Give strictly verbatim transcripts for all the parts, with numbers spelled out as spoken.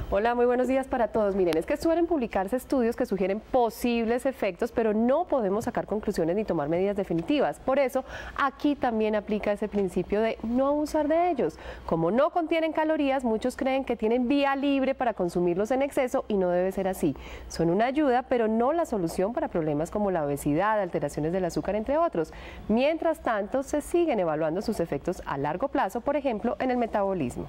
Hola, muy buenos días para todos. Miren, es que suelen publicarse estudios que sugieren posibles efectos, pero no podemos sacar conclusiones ni tomar medidas definitivas. Por eso, aquí también aplica ese principio de no abusar de ellos. Como no contienen calorías, muchos creen que tienen vía libre para consumirlos en exceso y no debe ser así. Son una ayuda, pero no la solución para problemas como la obesidad, alteraciones del azúcar, entre otros. Mientras tanto, se siguen evaluando sus efectos a largo plazo, por ejemplo, en el metabolismo.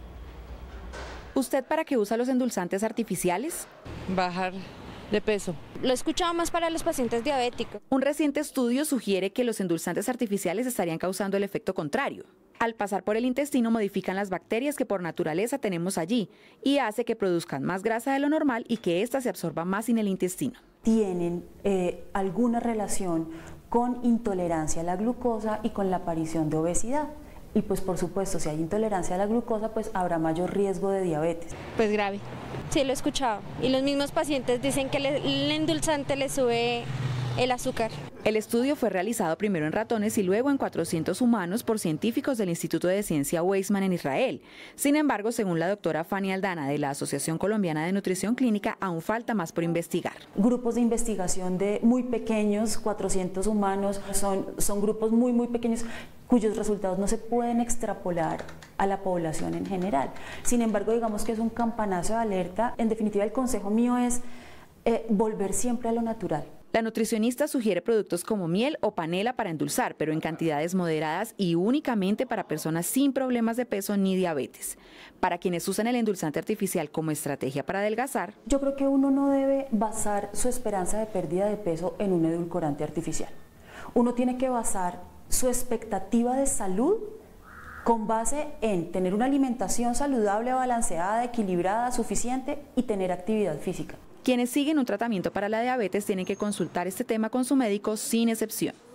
¿Usted para qué usa los endulzantes artificiales? Bajar de peso. Lo he escuchado más para los pacientes diabéticos. Un reciente estudio sugiere que los endulzantes artificiales estarían causando el efecto contrario. Al pasar por el intestino modifican las bacterias que por naturaleza tenemos allí y hace que produzcan más grasa de lo normal y que ésta se absorba más en el intestino. Tienen eh, alguna relación con intolerancia a la glucosa y con la aparición de obesidad. Y pues por supuesto, si hay intolerancia a la glucosa, pues habrá mayor riesgo de diabetes. Pues grave. Sí, lo he escuchado. Y los mismos pacientes dicen que le, el endulzante le sube el azúcar. El estudio fue realizado primero en ratones y luego en cuatrocientos humanos por científicos del Instituto de Ciencia Weizmann en Israel. Sin embargo, según la doctora Fanny Aldana de la Asociación Colombiana de Nutrición Clínica, aún falta más por investigar. Grupos de investigación de muy pequeños, cuatrocientos humanos, son, son grupos muy muy pequeños cuyos resultados no se pueden extrapolar a la población en general. Sin embargo, digamos que es un campanazo de alerta. En definitiva, el consejo mío es eh, volver siempre a lo natural. La nutricionista sugiere productos como miel o panela para endulzar, pero en cantidades moderadas y únicamente para personas sin problemas de peso ni diabetes. Para quienes usan el endulzante artificial como estrategia para adelgazar, yo creo que uno no debe basar su esperanza de pérdida de peso en un edulcorante artificial. Uno tiene que basar su expectativa de salud con base en tener una alimentación saludable, balanceada, equilibrada, suficiente y tener actividad física. Quienes siguen un tratamiento para la diabetes tienen que consultar este tema con su médico sin excepción.